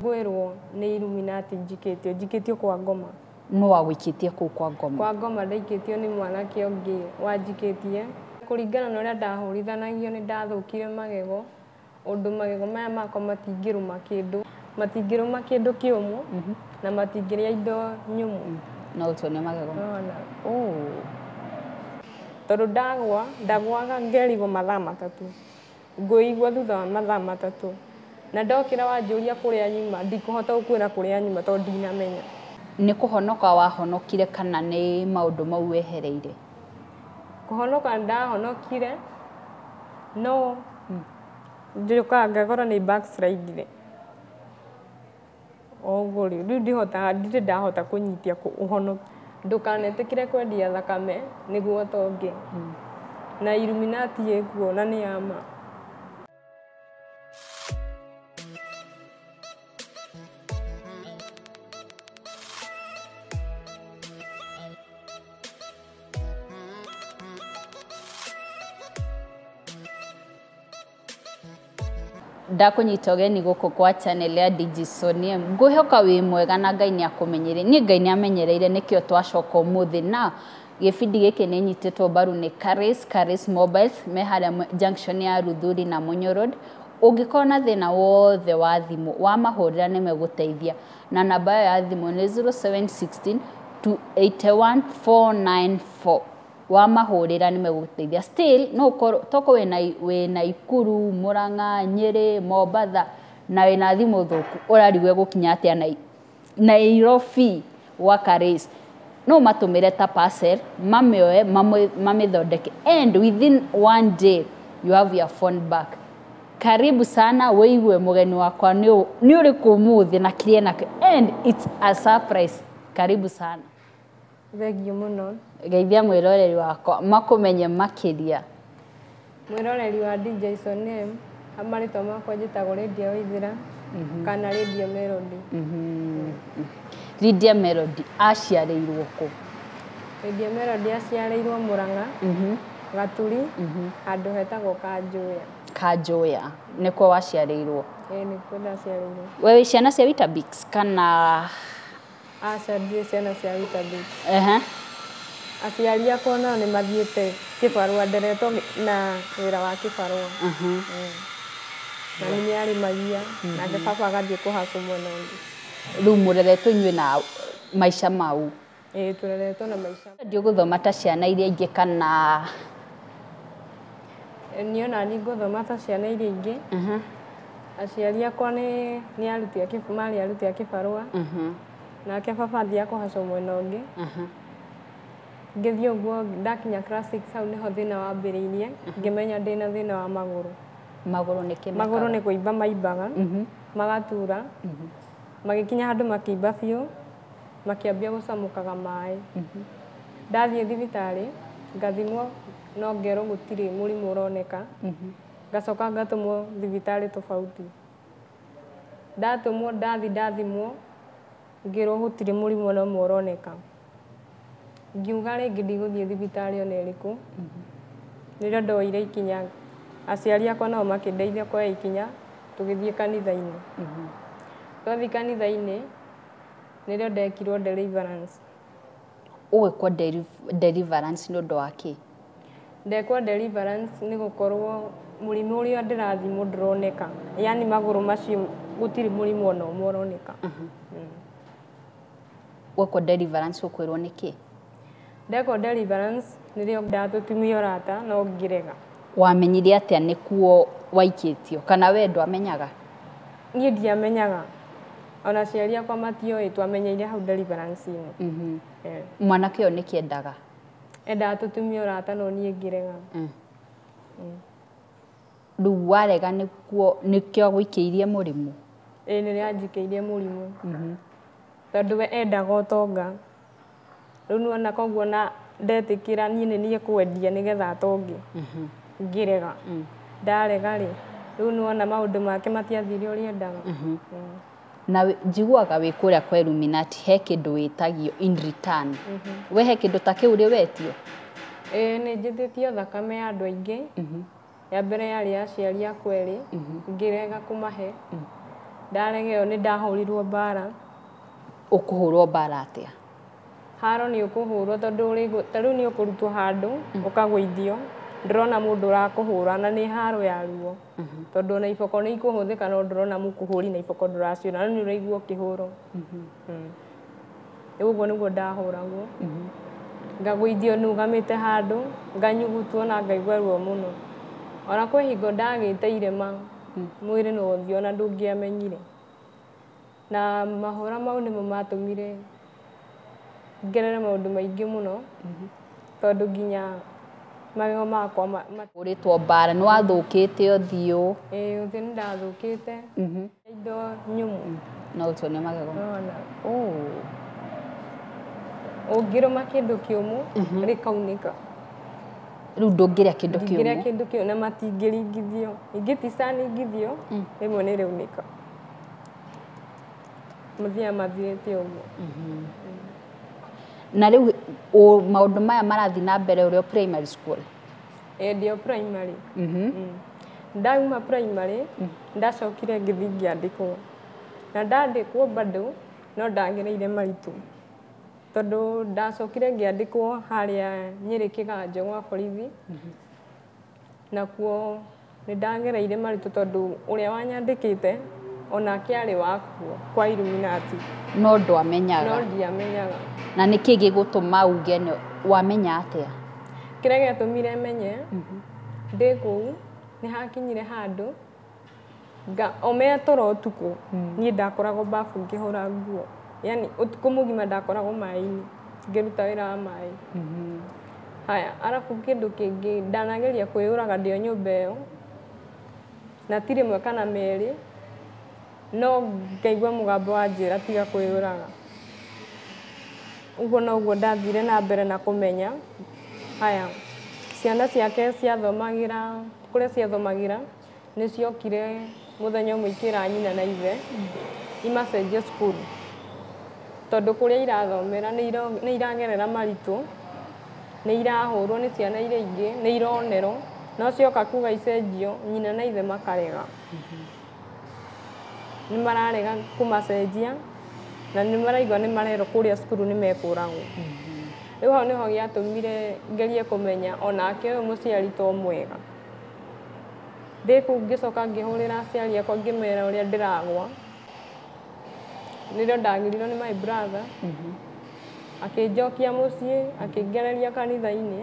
Gwĩrwo nĩ Illuminati njikĩtio kwa ngoma. No wagũikĩtie kũu kwa ngoma? Kwa ngoma ndaikĩtio nĩ mwanake ũngĩ wanjikĩtie. Kũringana na ũrĩa ndahurithanagio nĩ ndathũkire magego. Ũndũ magego maya makwa matingĩrũma kĩndũ kĩũmũ na matingĩrĩa indo nyũmũ. No ũtone magego? Tondũ ndagwaga ngerigwo mathaa matatũ. Ngũigua thutha wa mathaa matatũ. Na ndokĩra wanjũria kũrĩa nyuma, ndikũhota gũkwĩra kũrĩa nyuma tondũ ndinamenya. Nĩ kũhonoka wahonokire kana nĩ maũndũ mau wehereire? Kũhonoka ndahonokire, no njokaga ngakora nĩ backslide. Ũguo rĩu ndirĩ ndahota kũnyitia ũhonoku. Ndũkanetĩkĩre kwendia thakame nĩguo ũtonge. Na Illuminati ĩkuo na nĩ ya ma. Ndakunyita ũgeni gũkũ kwa channel ya Digisonia. Ngwĩhoka wĩ mwega na Ngai nĩ akũmenyereire. Niĩ Ngai nĩ amenyereire nĩkĩo twacoka ũmũthĩ. Na gĩbindi gĩkĩ nĩ nyitĩtwo mbaru nĩ Karis Mobiles me harĩa junction ya Ruthuri na Munyo Road. Ũngĩkorwo na thĩna wothe wa thimũ wamahũrĩra nĩ megũteithia. Na namba ya thimũ nĩ 0716 281 494. Wamahũrĩra nĩ megũteithia. Still no toko wĩna Ikuru, Murang'a, Nyeri, Mombatha na wĩna thimũ thũku ũrarigwo gũkinya atĩa Nairobi wa Karis. No matũmĩre ta parcel, mamĩoe, mamĩthondeke, and within one day you have your phone back. Karibu sana, wĩigue mũgeni wakwa nĩ ũrĩkũ ũmũthĩ na kĩrĩa nakĩo, and it's a surprise. Karibu sana. Thengiũ mũno. Geithia mwĩroreri wakwa makũmenye makĩria. Mwĩroreri wa Digisonia, marĩtwa makwa njĩtagwo Lydia Waithĩra kana Lydia Melody. Lydia Melody aciarĩirwo kũ? Lydia Melody aciarĩirwo Murang'a, Gaturi, handũ hetagwo Kanjũya. Kanjũya nĩkuo waciarĩirwo? Nĩkuo ndaciarĩirwo. We wĩ ciana cia Weetabix kana? Aca ndirĩ ciana cia Weetabix. Aciari akwa nao nĩ mathiĩte kĩbarũa, nderetwo na wĩra wa kĩbarũa. Na nĩ arĩmagia, nake baba agathiĩ kũhaca mwena ũngĩ. Rĩu mũreretwo inyuĩ na maica mau? Tũreretwo na maica. Ndĩgũthoma ta ciana iria ingĩ kana? Niĩ ona niĩ ngũthoma ta ciana iria ingĩ. Aciari akwa marĩ aruti a kĩbarũa, nake baba athiaga kũhaca mwena ũngĩ. Ngĩthiĩ ũguo ndakinya class 6 hau nĩho thĩna wambĩrĩirie, ngĩmenya ndĩna thĩna wa magũrũ. Magũrũ nĩ kĩ? Magũrũ nĩ kũimba maimbaga, magatura, magĩkinya handũ makĩimba biũ, makĩambia gũcamũkaga maĩ. Ndathiĩ thibitarĩ, ngathimwo no ngerwo gũtirĩ mũrimũ ũroneka, ngacoka ngatũmwo thibitarĩ tofauti. Ndatũmwo ndathimwo, ngĩrwo gũtirĩ mũrimũ ona ũmwe ũroneka. Ngiuga rĩngĩ ndigũthiĩ thibitarĩ ona ĩrĩkũ. Rĩrĩa ndoire ikinya, aciari akwa nao makĩndeithia kuoya ikinya, tũgĩthiĩ kanitha-inĩ. Twathiĩ kanitha-inĩ, nĩrĩo ndekirwo deliverance. Ũgĩkwo deliverance nĩ ũndũ wa kĩ? Ndekwo deliverance nĩ gũkorwo mũrimũ ũrĩa ndĩrathimwo ndũroneka. Yani magũrũ macio gũtirĩ mũrimũ ona ũmwe ũroneka. Gwĩkwo deliverance ũkwĩrwo nĩ kĩ? Ndekwo deliverance nĩrĩo ndatũtumia ũrata no ngĩrega. Wamenyire atĩa nĩkuo waikĩtio kana we ndwamenyaga? Niĩ ndiamenyaga. Ona aciari akwa matioĩ, twamenyeire hau deliverance-inĩ. Mwanake ũyũ nĩkĩ endaga? Endaga tũtumia ũrata no niĩ ngĩrega. Rĩu warega nĩkĩo agũikĩirie mũrimũ? Nĩrĩo anjikĩirie mũrimũ. Tondũ we endaga ũtonga. Rĩu nĩwona koguo na ndetĩkĩra niĩ nĩ niĩ kwendia nĩgetha atonge. Ngĩrega. Ndarega rĩ, rĩu nĩwona maũndũ make matiathire ũrĩa endaga. Na njiguaga wĩ kũrĩa kwa Illuminati he kĩndũ wĩtagio in return. We he kĩndũ ta kĩu ũrĩ wetio? Nĩ njĩtĩtio thakame ya andũ aingĩ. Ya mbere yarĩ ya aciari akwa erĩ, ngĩrega kũmahe. ndaregeo nĩ ndahorirwo mbara. Ũkũhũrwo mbara atĩa? Haro nĩ ũkũhũrwo tondũ tarĩu nĩ ũkũrutwo handũ ũkagũithio, ndĩrona mũndũ ũrakũhũra na nĩ haro ya ruo, tondũ na iboko nĩ ikũhũthĩka no ndĩrona mũkũhũri na iboko ndũraciona, no nĩ ũraigua ũkĩhũrwo. Ũguo nĩguo ndahũragwo, ngagũithio nũgamĩte handũ, nganyugutwo na ngaigua ruo mũno. Ona kwĩ hingo ndagĩte irema, mwĩrĩ no ũthiũ ona ndũngĩamenyire. Na mahũra mau nĩmo matũmire ngerere maũndũ maingĩ mũno, tondũ nginya magego makwa ũrĩtwo mbara nĩ wathũkĩte ũthiũ? Ũthiũ nĩ ndathũkĩte, indo nyũmũ. No ũtuonie magego? Ũngĩrũma kĩndũ kĩũmũ rĩkaunĩka. Rĩu ndũngĩrĩa kĩndũ kĩũmũ? Ndingĩrĩa kĩndũ kĩũmũ na matingĩringithio, ingĩticaningithio rĩmwe nĩ rĩaunĩka. Mũthia mathirĩte ũguo. Na rĩu maũndũ maya marathiĩ na mbere ũrĩ o primary school? Ndĩ o primary. Ndauma primary, ndacokire ngĩthiĩ ngĩandĩkwo. Na ndandĩkwo bado no ndagereire maritũ. Tondũ ndacokire ngĩandĩkwo harĩa Nyĩrĩ Kĩganjo gwa borithi. Nakuo nĩ ndagereire maritũ tondũ ũrĩa wanyandĩkĩte onake arĩ wakuo kwa Illuminati. No ndwamenyaga? No ndiamenyaga. Na nĩ kĩĩ gĩgũtũma uge wamenya atĩa? Kĩrĩa gĩatũmire menye, ndĩ kũu nĩ hakinyire handũ omea toro ũtukũ niĩ ndakoragwo bafu ngĩhũra nguo. Yani ũtukũ mũgima ndakoragwo maĩ-inĩ ngĩruta wĩra wa maĩ. Haya, arabu kĩndũ kĩngĩ ndanageria kwĩyũraga ndĩ o nyũmba ĩyo, na ti rĩmwe kana merĩ, no ngaigua mũgambo wanjĩra tiga kwĩyũraga. Ũguo noguo ndathire na mbere na kũmenya. Haya, ciana ciake ciathomagĩra kũrĩa ciathomagĩra nĩ ciokire mũthenya ũmwe ikĩra nyina na ithe imacenjie cukuru, tondũ kũrĩa irathomera nĩ iragerera maritũ, nĩ irahũrwo nĩ ciana iria ingĩ, nĩ ironerwo, no cioka kuga icenjio nyina na ithe makarega. Nĩ mararega kũmacenjia na nĩ maraigua nĩ marerwo kũrĩa cukuru nĩ mekũragwo. Rĩu hau nĩho gĩatũmire ngerie kũmenya onake ũyũ mũciari to mwega. Ndĩ kũu ngĩcoka ngĩhũrĩra aciari akwa ngĩmera ũrĩa ndĩragwa. Nĩrĩo ndagirirwo nĩ my brother, akĩnjokia mũciĩ, akĩngereria kanitha-inĩ,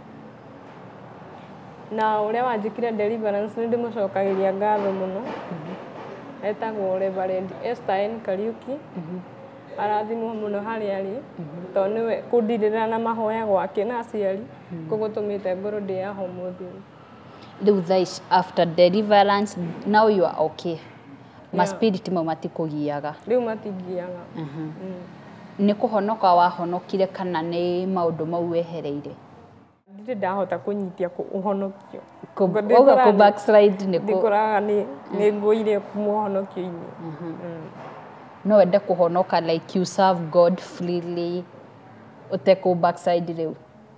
na ũrĩa wanjĩkire deliverance nĩ ndĩmũcokagĩria ngatho mũno. Etagwo Reverend Esther N. Kariuki, arathimwo mũno harĩa arĩ, tondũ nĩwe kũndirĩra na mahoya gwake na aciari kũgũtũmĩte ngoro ndĩ ya ũmũthĩ. Rĩu thaa ici after deliverance now you are okay? Ma spirit mau matikũgiaga? Rĩu matingiaga. Nĩ kũhonoka wahonokire kana nĩ maũndũ mau wehereire? Ndirĩ ndahota kũnyitia ũhonokio. Uga kũ backslide nĩ kũ? Ndikoraga nĩ ngũire mũhonokio-inĩ. No wende kũhonoka like you serve God freely ũtekũ backslide rĩu?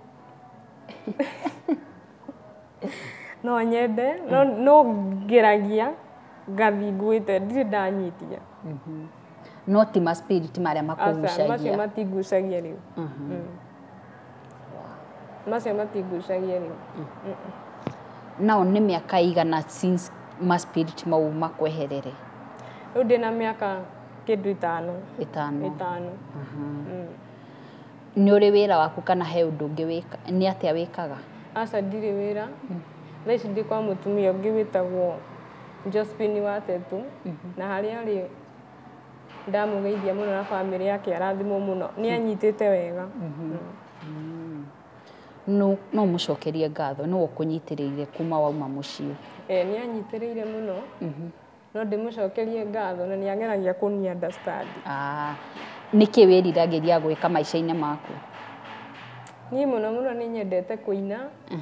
No nyende, no ngeragia ngathi nguĩte, ndirĩ ndanyitia. No ti ma spirit marĩa makũgucagia? Macio matingucagia rĩu. Macio matingucagia rĩu. Nao nĩ mĩaka igana since ma spirit mau makweherere? Rĩu ndĩna mĩaka kĩndũ 5. 5. Nĩ ũrĩ wĩra waku kana he ũndũ ũngĩ wĩka? Nĩ atĩa wĩkaga? Aca ndirĩ wĩra. Thaa ici ndĩ kwa mũtumia ũngĩ wĩtagwo Josephine wa Tetu, na harĩa arĩ ndamũgeithia mũno na bamĩrĩ yake arathimwo mũno, nĩ anyitĩte wega. No mũcokerie ngatho, nĩ ũkũnyitĩrĩire kuma wauma mũciĩ? Nĩ anyitĩrĩire mũno, no ndĩmũcokerie ngatho na nĩ ageragia kũni understand. Nĩkĩ wĩriragĩria gwĩka maica-inĩ maku? Niĩ mũno mũno nĩ nyendete kũina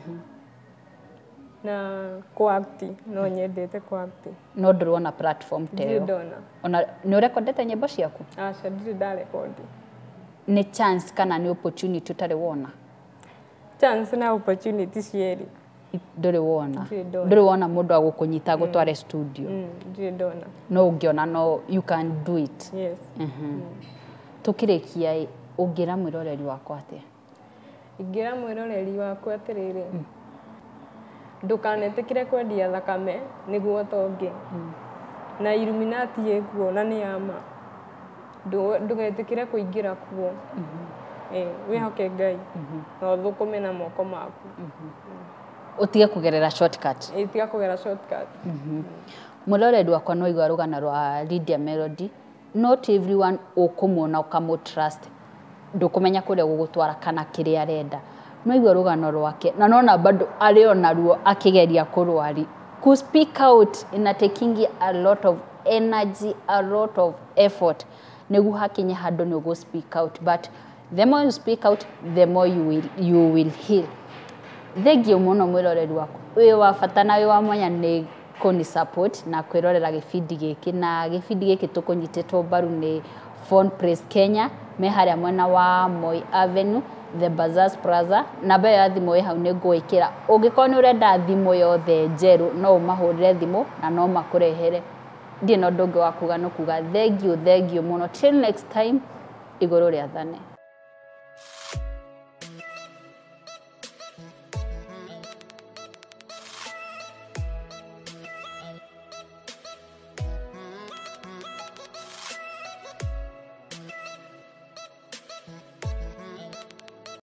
na kũ-act, no nyendete kũ-act. No ndĩrona platform ta ĩyo? Ndirĩ ndona. Ona nĩ ũrekondete nyĩmbo ciaku? Aca ndirĩ ndarekondi. Nĩ chance kana nĩ opportunity ũtarĩ wona? Chance na opportunity cierĩ. nduri wona Ndirĩ ndona. nduri wona mundu agukunyita gutware studio ndirĩ ndona. no ungiona no you can do it Yes. tukirikia ungira mwiroreri wakwa atia Ingĩra mwĩroreri wakwa atĩrĩrĩ, ndũkanetikire kwendia thakame nĩguo tonge. Na Illuminati ĩkuo na nĩ ya ma. Ndũgetikire kũingĩra kuo. Wĩhoke Ngai na ũthũkũme na moko maku. utige kugerera shortcut Tiga kũgera shortcut. mwiroreri wakwa no igwa rugana rwa Lydia Melody not everyone ukumuona ukamutrust ndukumenya kuria gugutwara kana kiria arenda no igwa rugano rwake na nona bado ari ona ruo akigeria kurwari ku speak out in a taking a lot of energy, a lot of effort niguo hakinya handu ni ugo speak out, but the more you speak out the more you will heal. Thengio muno mwiroreri wako wi wa bata na wi wa mwanya ni kuni support na kwirorera gibindi giki na gibindi giki tukunyititwo mbaru ni Phone Press Kenya me haria mwena wa Moi Avenue the Bazaars Plaza namba ya thimu hau ni ngwikira ungikorwo ni urenda thimu yothe njeru no umahurire thimu na no makurehere ndie no ndungi wa kuga no kuga thank you muno till next time iguru ria thane.